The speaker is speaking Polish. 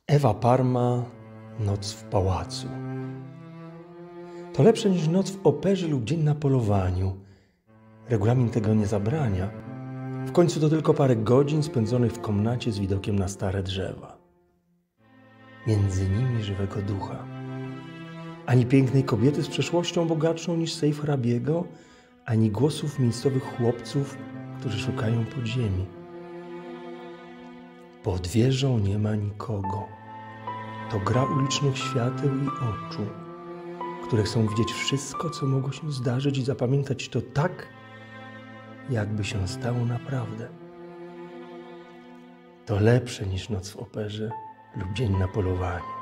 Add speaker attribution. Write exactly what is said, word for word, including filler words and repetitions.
Speaker 1: Ewa Parma, Noc w pałacu. To lepsze niż noc w operze lub dzień na polowaniu. Regulamin tego nie zabrania. W końcu to tylko parę godzin spędzonych w komnacie z widokiem na stare drzewa. Między nimi żywego ducha. Ani pięknej kobiety z przeszłością bogatszą niż sejf hrabiego, ani głosów miejscowych chłopców, którzy szukają podziemi. Pod wieżą nie ma nikogo. To gra ulicznych świateł i oczu, które chcą widzieć wszystko, co mogło się zdarzyć i zapamiętać to tak, jakby się stało naprawdę. To lepsze niż noc w operze lub dzień na polowaniu.